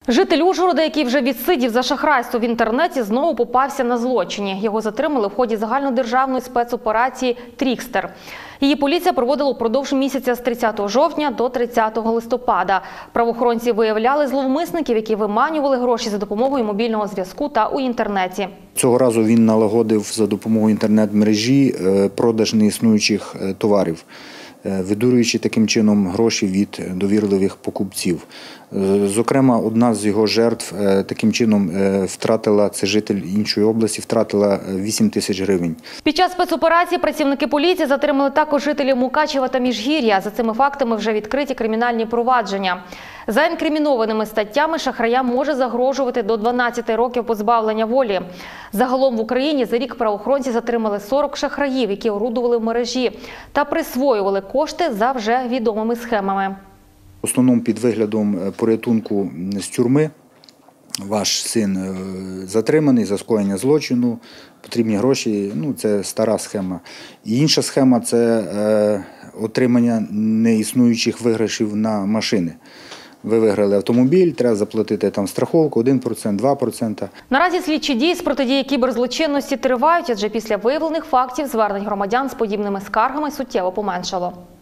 Житель Ужгорода, який вже відсидів за шахрайство в інтернеті, знову попався на злочині. Його затримали в ході загальнодержавної спецоперації «Трікстер». Її поліція проводила упродовж місяця з 30 жовтня до 30 листопада. Правоохоронці виявляли зловмисників, які виманювали гроші за допомогою мобільного зв'язку та у інтернеті. Цього разу він налагодив за допомогою інтернет-мережі продаж неіснуючих товарів, видурюючи таким чином гроші від довірливих покупців. Зокрема, одна з його жертв таким чином втратила, це житель іншої області, втратила 8 тисяч гривень. Під час спецоперації працівники поліції затримали також жителів Мукачева та Міжгір'я. За цими фактами вже відкриті кримінальні провадження. За інкримінованими статтями шахраям може загрожувати до 12 років позбавлення волі. Загалом в Україні за рік правоохоронці затримали 40 шахраїв, які орудували в мережі та присвоювали кошти за вже відомими схемами. В основному під виглядом порятунку з тюрми ваш син затриманий за скоєння злочину, потрібні гроші, це стара схема. І інша схема – це отримання неіснуючих виграшів на машини. Ви виграли автомобіль, треба заплатити там страховку 1%, 2%. Наразі слідчі дії з протидії кіберзлочинності тривають, адже після виявлених фактів звернень громадян з подібними скаргами суттєво поменшало.